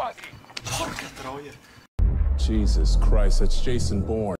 quasi. Porca troia. Jesus Christ, that's Jason Bourne.